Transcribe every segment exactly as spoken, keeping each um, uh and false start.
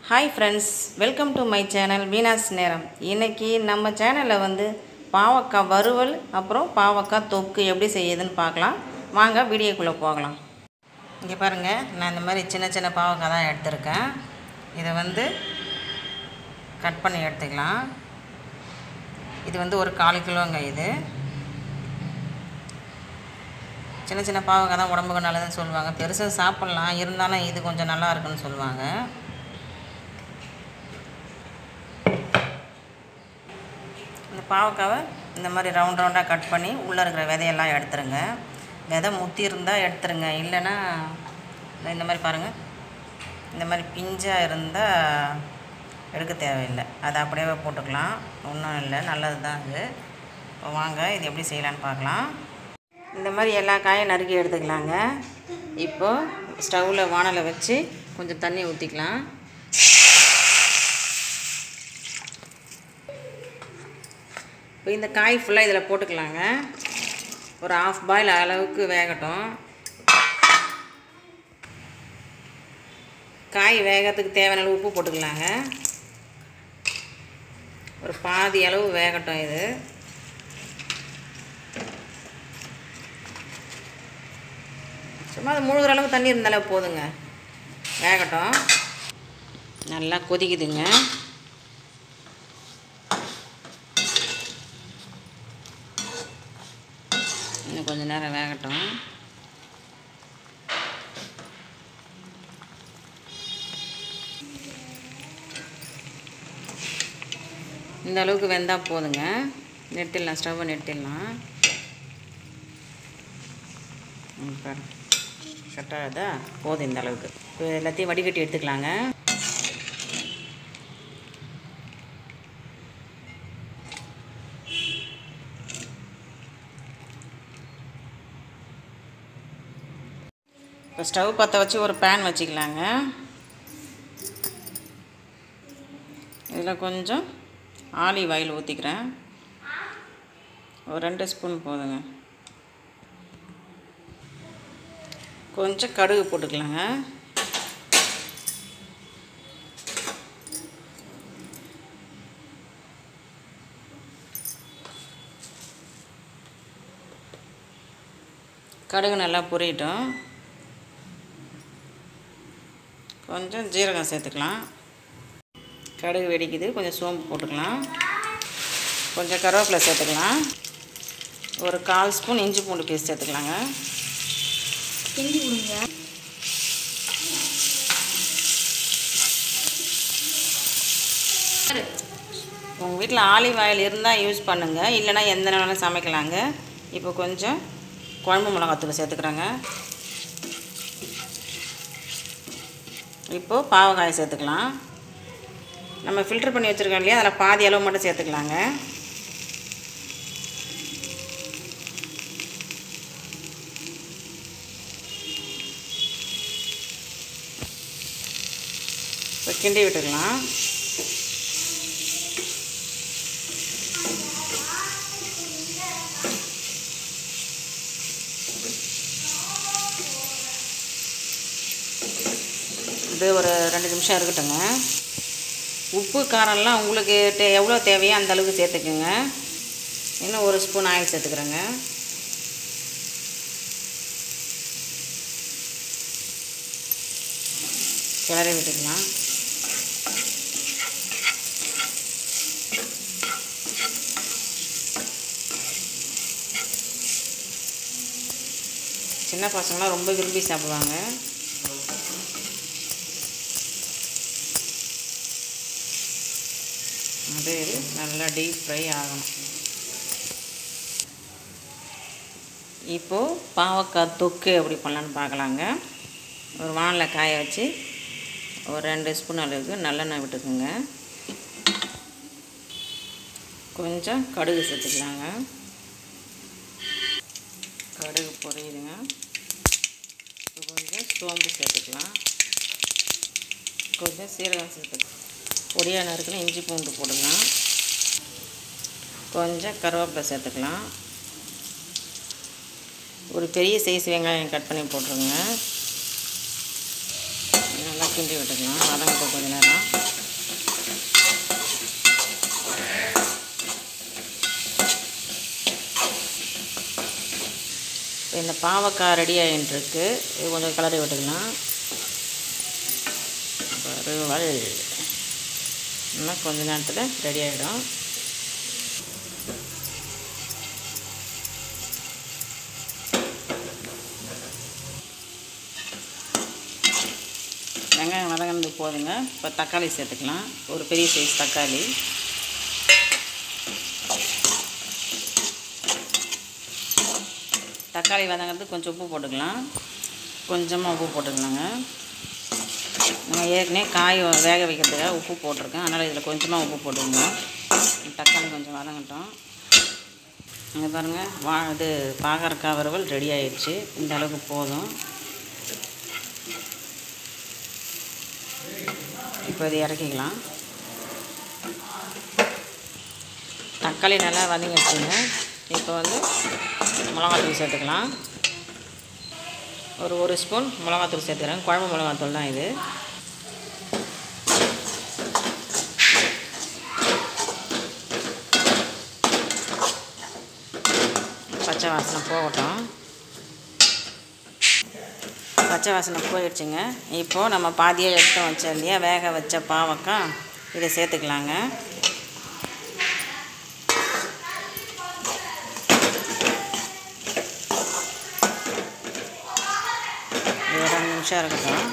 Hi friends, welcome to my channel வீனாஸ் நேரம். இன்றைக்கி நம்ம சேனலில் வந்து பாவக்காய் வறுவல் அப்புறம் பாவக்காய் தொக்கு எப்படி செய்யுதுன்னு பார்க்கலாம். வாங்க வீடியோக்குள்ளே போகலாம். இங்கே பாருங்கள், நான் இந்த மாதிரி சின்ன சின்ன பாவக்காய் தான் எடுத்திருக்கேன். இதை வந்து கட் பண்ணி எடுத்துக்கலாம். இது வந்து ஒரு கால் கிலோங்க. இது சின்ன சின்ன பாவக்காய் தான் உடம்புக்கு நல்லதுன்னு சொல்லுவாங்க. பெருசாக சாப்பிட்லாம், இருந்தாலும் இது கொஞ்சம் நல்லா இருக்குன்னு சொல்லுவாங்க. இந்த பாவக்காவை இந்த மாதிரி ரவுண்ட் ரவுண்டாக கட் பண்ணி உள்ளே இருக்கிற விதையெல்லாம் எடுத்துருங்க. விதை முத்தி இருந்தால் எடுத்துருங்க, இல்லைன்னா இந்த மாதிரி பாருங்கள், இந்த மாதிரி பிஞ்சாக இருந்தால் எடுக்க தேவையில்லை, அதை அப்படியே போட்டுக்கலாம். ஒன்றும் இல்லை, நல்லது தான் இது. இப்போ வாங்க இது எப்படி செய்யலான்னு பார்க்கலாம். இந்த மாதிரி எல்லா காயும் நறுக்கி எடுத்துக்கலாங்க. இப்போது ஸ்டவ்வில் வானலை வச்சு கொஞ்சம் தண்ணி ஊற்றிக்கலாம். இப்போ இந்த காய் ஃபுல்லாக இதில் போட்டுக்கலாங்க. ஒரு ஆஃப் பாயில் அளவுக்கு வேகட்டும். காய் வேகத்துக்கு தேவையான அளவு உப்பு போட்டுக்கலாங்க. ஒரு பாதி அளவு வேகட்டும். இது சும்மா அது முழுகிற அளவு தண்ணி இருந்தாலே போதுங்க, வேகட்டும். நல்லா கொதிக்குதுங்க. இன்னும் கொஞ்சம் நேரம் வேகட்டும். இந்த அளவுக்கு வெந்தால் போதுங்க, நெட்டிடலாம், ஸ்டவ்வை நெட்டிடலாம். கட்டாதா போதும் இந்த அளவுக்கு. இப்போ எல்லாத்தையும் வடிகட்டி எடுத்துக்கலாங்க. இப்போ ஸ்டவ் பற்ற வச்சு ஒரு பேன் வச்சுக்கலாங்க. இதில் கொஞ்சம் ஆலிவ் ஆயில் ஊற்றிக்கிறேன். ஒரு ரெண்டு ஸ்பூன் போதுங்க. கொஞ்சம் கடுகு போட்டுக்கலாங்க. கடுகு நல்லா பொரியட்டும். கொஞ்சம் ஜீரகம் சேர்த்துக்கலாம். கடுகு வெடிக்குது, கொஞ்சம் சோம்பு போட்டுக்கலாம். கொஞ்சம் கருவேப்பிலை சேர்த்துக்கலாம். ஒரு கால் ஸ்பூன் இஞ்சி பூண்டு பேஸ்ட் சேர்த்துக்கலாங்க. கிண்டி கொடுங்க. உங்கள் வீட்டில் ஆலிவ் ஆயில் இருந்தால் யூஸ் பண்ணுங்கள், இல்லைனா எந்த நேரம் சமைக்கலாங்க. இப்போ கொஞ்சம் குழம்பு மிளகாத்தூள் சேர்த்துக்கிறேங்க. இப்போது பாவக்காய் சேர்த்துக்கலாம். நம்ம ஃபில்டர் பண்ணி வச்சுருக்கோம் இல்லையா, அதில் பாதி அளவு மட்டும் சேர்த்துக்கலாங்க. இப்போ கிண்டி விட்டுக்கலாம். இது ஒரு ரெண்டு நிமிஷம் இருக்கட்டுங்க. உப்பு காரம்லாம் உங்களுக்கு தே எவ்வளோ தேவையோ அந்த அளவுக்கு சேர்த்துக்குங்க. இன்னும் ஒரு ஸ்பூன் ஆயில் சேர்த்துக்கிறேங்க. கிளறி விட்டுக்கலாம். சின்ன பசங்களாம் ரொம்ப விரும்பி சாப்பிடுவாங்க. அது நல்லா டீப் ஃப்ரை ஆகணும். இப்போது பாவக்காய் தொக்கு எப்படி பண்ணலான்னு பார்க்கலாங்க. ஒரு வானலை காய வச்சு ஒரு ரெண்டு ஸ்பூன் அளவுக்கு நல்லெண்ணெய் விட்டுக்குங்க. கொஞ்சம் கடுகு சேர்த்துக்கலாங்க. கடுகு பொரியுதுங்க. கொஞ்சம் சோம்பு சேர்த்துக்கலாம். கொஞ்சம் சீரகம் சேர்த்துக்கலாம். பொடியாக நறுக்குன்னு இஞ்சி பூண்டு போடலாம். கொஞ்சம் கருவேப்பிலை சேர்த்துக்கலாம். ஒரு பெரிய சைஸ் வெங்காயம் கட் பண்ணி போட்டுருங்க. நல்லா கிண்டி விட்டுக்கலாம். வதங்கட்டும் கொஞ்ச நேரம். இந்த பாவக்காய் ரெடி ஆகிட்டுருக்கு. இது கொஞ்சம் கிளறி விட்டுக்கலாம். வறுவல் இன்னும் கொஞ்ச நேரத்தில் ரெடி ஆகிடும். வெங்காயம் வதங்கினது போதுங்க. இப்போ தக்காளி சேர்த்துக்கலாம். ஒரு பெரிய சைஸ் தக்காளி. தக்காளி வதங்கிறதுக்கு கொஞ்சம் உப்பு போட்டுக்கலாம். கொஞ்சமாக உப்பு போட்டுக்கலாங்க. நம்ம ஏற்கனவே காய் வேக வைக்கிறதுக்காக உப்பு போட்டிருக்கேன். அதனால் இதில் கொஞ்சமாக உப்பு போட்டுக்கோங்க. தக்காளி கொஞ்சம் வதங்கட்டும். இங்கே பாருங்கள், வா இது பாகற்காய் வறுவல் ரெடி ஆயிடுச்சு. இந்த அளவுக்கு போதும். இப்போ இது இறக்கிக்கலாம். தக்காளி நல்லா வதங்கிடுச்சுங்க. இப்போ வந்து மிளகாத்தூள் சேர்த்துக்கலாம். ஒரு ஒரு ஸ்பூன் மிளகாத்தூள் சேர்த்துக்கிறேன். குழம்பு மிளகாத்தூள் தான் இது. பச்சை வாசனை போகட்டும். பச்சை வாசனை போயிடுச்சுங்க. இப்போது நம்ம பாதியாக எடுத்து வச்சோம் இல்லையா, வேக வச்ச பாவக்காய், இதை சேர்த்துக்கலாங்க. ஒரு ரெண்டு நிமிஷம் இருக்கட்டும்.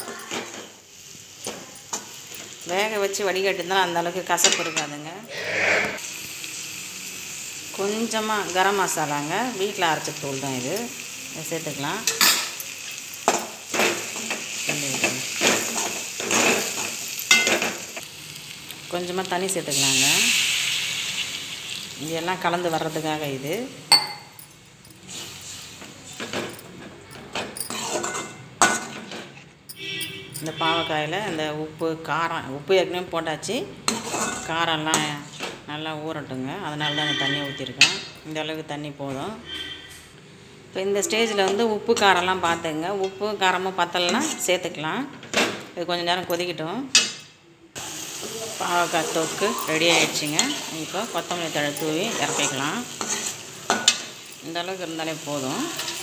வேக வச்சு வடிகட்டிருந்தாலும் அந்தளவுக்கு கசப்பு இருக்காதுங்க. கொஞ்சமாக கரம் மசாலாங்க, வீட்டில் அரைச்ச தூள் தான் இது. இதை சேர்த்துக்கலாம். கொஞ்சமாக தண்ணி சேர்த்துக்கலாங்க. இதெல்லாம் கலந்து வர்றதுக்காக இது. இந்த பாவக்காயில் இந்த உப்பு காரம், உப்பு ஏற்கனவே போட்டாச்சு, காரம்லாம் நல்லா ஊறட்டுங்க. அதனால தான் இந்த தண்ணியை ஊற்றிருக்கேன். இந்த அளவுக்கு தண்ணி போதும். இப்போ இந்த ஸ்டேஜில் வந்து உப்பு காரம்லாம் பார்த்துங்க. உப்பு காரமும் பத்தலைன்னா சேர்த்துக்கலாம். இது கொஞ்சம் நேரம் கொதிக்கட்டும். பாவக்காய் தொக்கு ரெடி ஆகிடுச்சிங்க. இப்போ கொத்தமல்லி தழை தூவி இறக்கிக்கலாம். இந்த அளவுக்கு இருந்தாலே போதும்.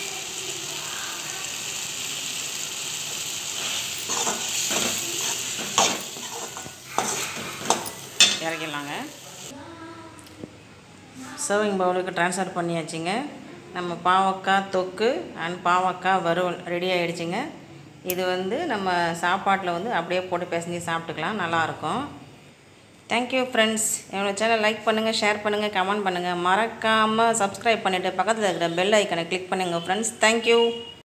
இறக்கிடலாங்க. சர்விங் பவுலுக்கு ட்ரான்ஸ்ஃபர் பண்ணியாச்சுங்க. நம்ம பாவக்காய் தொக்கு அண்ட் பாவக்காய் வறுவல் ரெடி ஆகிடுச்சிங்க. இது வந்து நம்ம சாப்பாட்டில் வந்து அப்படியே போட்டு பிசைஞ்சு சாப்பிட்டுக்கலாம். நல்லாயிருக்கும். Thank you friends. என்னோடய சேனல் லைக் பண்ணுங்கள், ஷேர் பண்ணுங்கள், கமெண்ட் பண்ணுங்கள். மறக்காமல் சப்ஸ்கிரைப் பண்ணிவிட்டு பக்கத்தில் இருக்கிற பெல் ஐக்கனை கிளிக் பண்ணுங்கள் ஃப்ரெண்ட்ஸ். தேங்க்யூ.